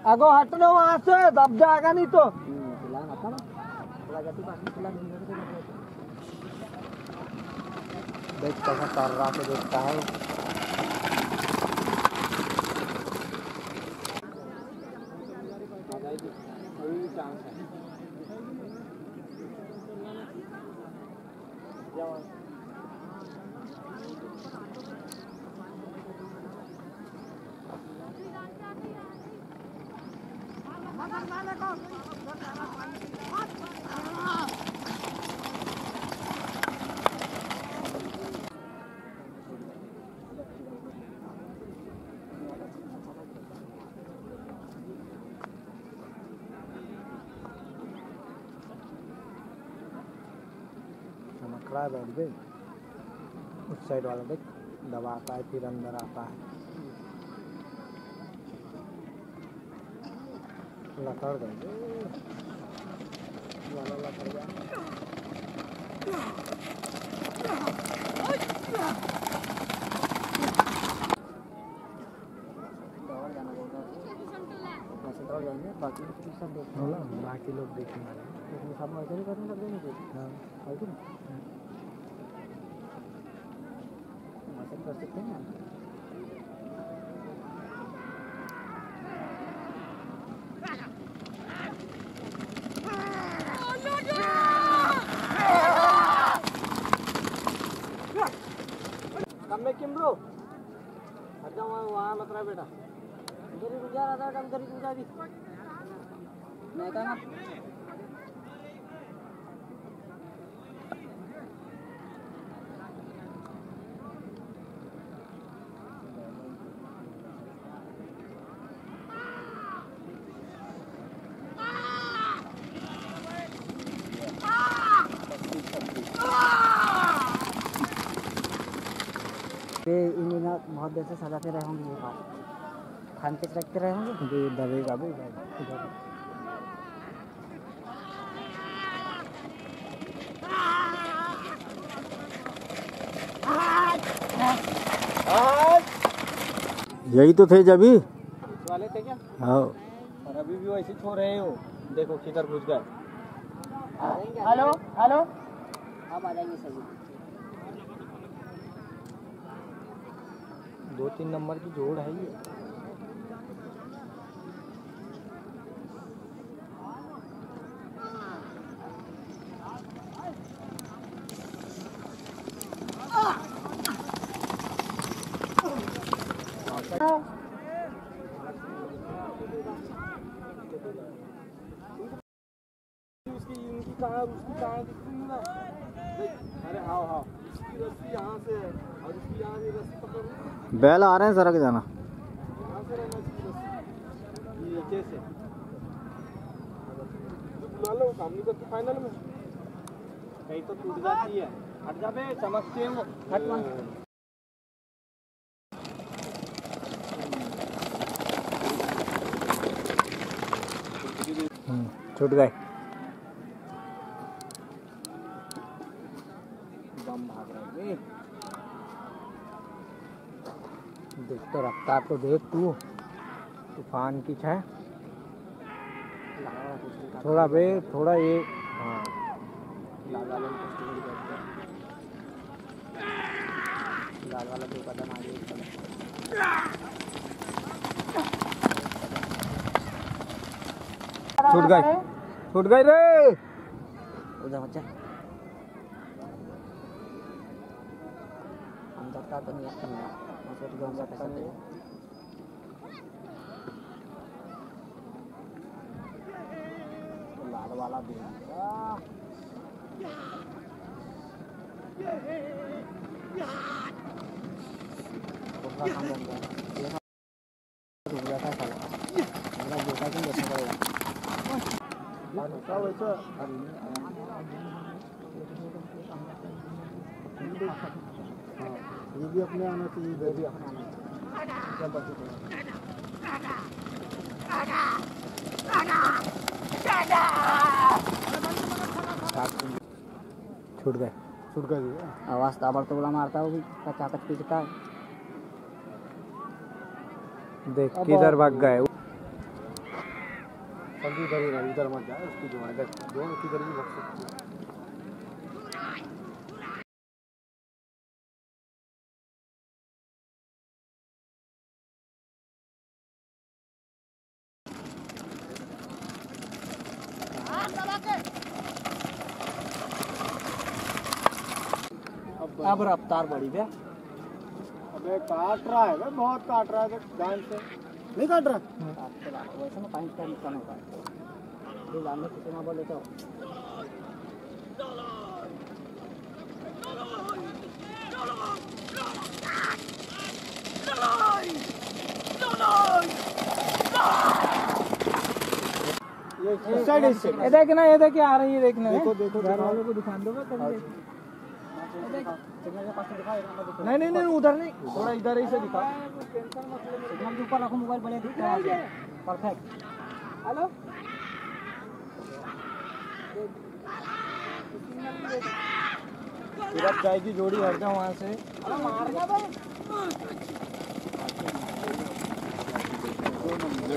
अगो हटना वहाँ से, दब जाएगा नहीं तो। देख कैसा कर रहा से देखता है। खड़ा बैठ गई, उस साइड वाला देख दबाता है फिर अंदर आता है। लकड़ गई वाला लकड़ गया। बाकी लोग देखने वाले सब ऐसे नहीं करने लग जाएंगे। हाँ ऐसे कर सकते हैं ना। कम में किम ब्रो अच्छा वहाँ मत रहा बेटा, इधर ही रुक जा रहा था, इधर ही रुक जा दी मैं कहना। इंजीनियर बहुत देर से सजाते रहे होंगे, ये बात खान के रखते रहे होंगे तो दबेगा भी इधर। यही तो थे जब ही वाले थे क्या? हाँ और अभी भी वैसे छो रहे हो, देखो किधर घुस गए। हेलो हेलो अब आ जाएंगे सभी। 2-3 नंबर की जोड़ है ये। उसकी कहाँ दिखती है ना? अरे हाँ हाँ इसकी रस्सी यहाँ से है और इसकी यहाँ से रस्सी पकड़। बैल आ रहे हैं सड़क जाना। नीचे से बुला लो, काम नहीं करती फाइनल में कहीं तो टूट जाती है। हट जा बे, चमकते हैं वो, हट मत। छूट गए, बम भाग रहे। देख तो रफ्तार तो देख तू, तूफान की है। थोड़ा बे थोड़ा ये हाँ लाल वाला तो कदम आगे छूट गई रे उधर बच्चा। हम सकता तो नहीं करना लाल वाला भी ये भी अपने आना चाहिए, इधर भी अपना आना चाहिए। छूट गए आवाज ताबड़ तोड़ा मारता है, वो भी कचाकच पीटता है। देख किधर भाग गए। भी उधर ही रहे, उधर मत जा, उसकी जो है जो किधर भी भग सकती है। अब रफ्तार बढ़ी बे। अबे काट रहा है, बहुत काट रहा है, जान से नहीं काट रहा। वैसे में पानी का नुकसान होता है, ये जानने किसी ना बोले तो ये देखना, ये देखिए आ रही है, देखना है। देखो देखो घर वालों को दिखा दो। नहीं नहीं नहीं, उधर नहीं, थोड़ा इधर ही से दिखा। सिग्नल के ऊपर रखो मोबाइल, बढ़िया दिख रहा है, परफेक्ट। हेलो पूरा चाय की जोड़ी हट जाओ वहाँ से। मारना भाई।